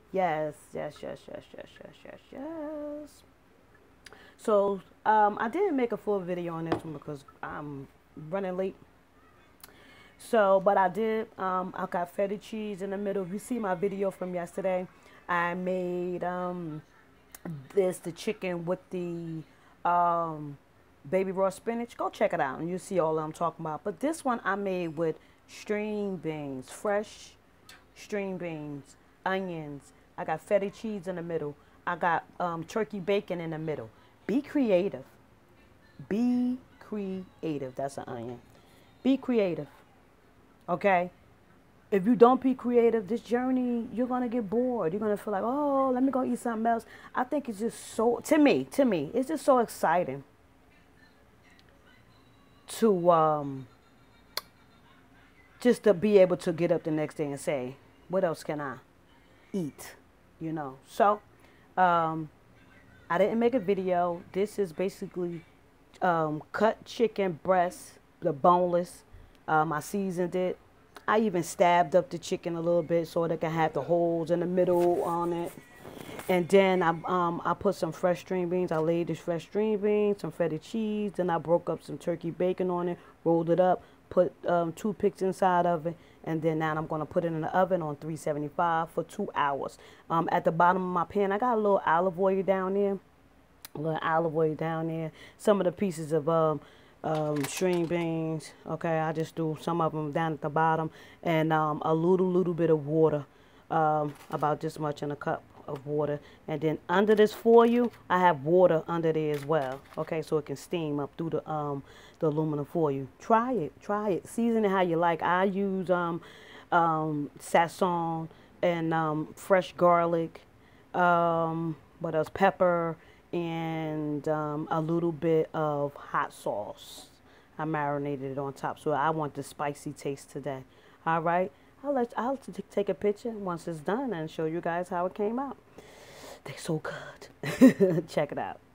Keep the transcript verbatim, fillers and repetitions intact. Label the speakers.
Speaker 1: Yes, yes, yes, yes, yes, yes, yes, yes. So um, I didn't make a full video on this one because I'm running late. So, but I did. Um, I got feta cheese in the middle. If you see my video from yesterday, I made um, this the chicken with the um, baby raw spinach. Go check it out, and you'll see all that I'm talking about. But this one I made with string beans, fresh string beans, onions. I got feta cheese in the middle. I got um, turkey bacon in the middle. Be creative. Be creative. That's an onion. Be creative. Okay? If you don't be creative, this journey, you're going to get bored. You're going to feel like, oh, let me go eat something else. I think it's just so, to me, to me, it's just so exciting to um, just to be able to get up the next day and say, what else can I eat? You know? So, um, I didn't make a video. This is basically um, cut chicken breast, the boneless. Um, I seasoned it. I even stabbed up the chicken a little bit so it can have the holes in the middle on it. And then I um I put some fresh string beans. I laid the fresh string beans, some feta cheese. Then I broke up some turkey bacon on it, rolled it up, put um, toothpicks inside of it, and then now I'm gonna put it in the oven on three seventy-five for two hours. Um, at the bottom of my pan, I got a little olive oil down there, a little olive oil down there. Some of the pieces of um um, string beans. Okay, I just do some of them down at the bottom, and um, a little little bit of water, um, about this much in a cup of water. And then under this foil, I have water under there as well. Okay, so it can steam up through the um the aluminum foil. Try it, try it. Season it how you like. I use um um sazon and um fresh garlic. Um, what else? Pepper and um, a little bit of hot sauce. I marinated it on top, so I want the spicy taste today. All right, I'll let I'll t- take a picture once it's done and show you guys how it came out. They're so good. Check it out.